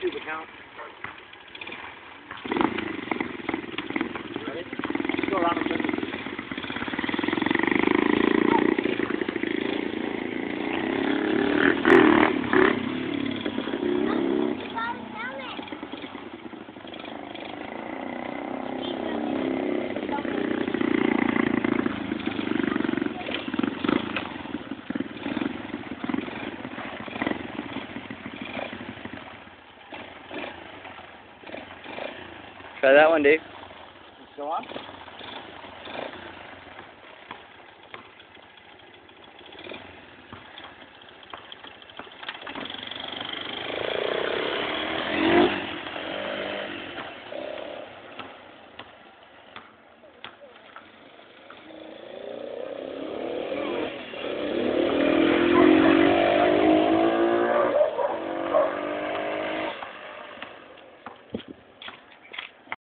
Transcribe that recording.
YouTube account. Ready? Let's go around the circle. Try that one, Dave. Let's go on.